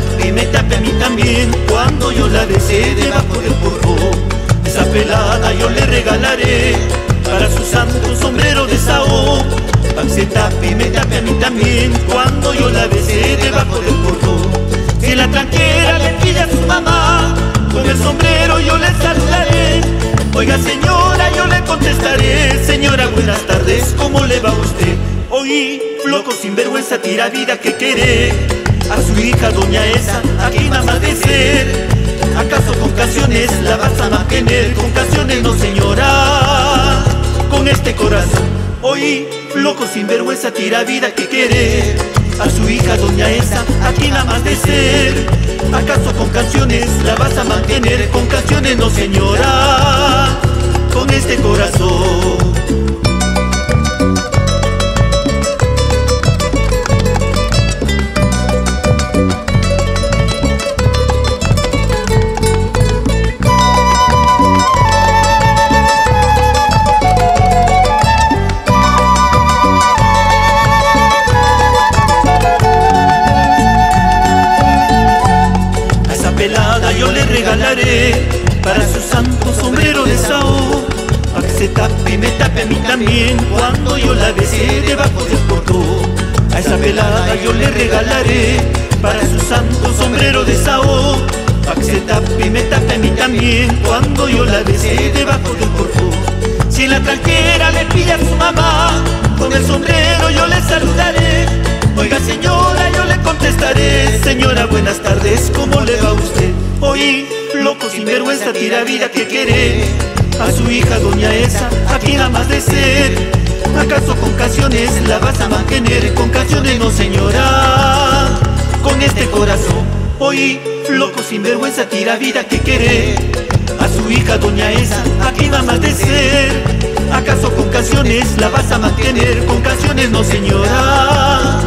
tape y me tape a mí también cuando yo la besé debajo del porro. Esa pelada yo le regalaré para su santo sombrero de Sao. Pa' que se tape y me tape a mí también cuando yo la besé debajo del porro. Si la tranquera le pide a su mamá, con el sombrero yo le saludaré. Oiga señora, yo le contestaré: señora, buenas tardes, ¿cómo le va a usted? Oí, floco sinvergüenza, tira vida que quiere a su hija doña esa, aquí mamá de ser. ¿Acaso con canciones la vas a mantener? Con canciones no señora, con este corazón. Oí, floco sinvergüenza, tira vida que quiere a su hija doña esa, aquí nada más de ser. ¿Acaso con canciones la vas a mantener? Con canciones no señora, con este corazón. Yo le regalaré para su santo sombrero de Sao. Pa' que se tape y me tape a mí también cuando yo la besé debajo del portón. A esa pelada yo le regalaré para su santo sombrero de Sao. Pa' que se tape y me tape a mí también cuando yo la besé debajo del portón. Si la tranquera le pide a su mamá, con el sombrero yo le saludaré. Oiga señora, yo le contestaré: señora, buenas tardes, ¿cómo le va a usted? Oí, loco sinvergüenza, tira vida que quiere a su hija doña esa, aquí nada más de ser. ¿Acaso con canciones la vas a mantener? Con canciones no señora, con este corazón. Oí, loco sinvergüenza, tira vida que quiere a su hija doña esa, aquí nada más de ser. ¿Acaso con canciones la vas a mantener? Con canciones no señora,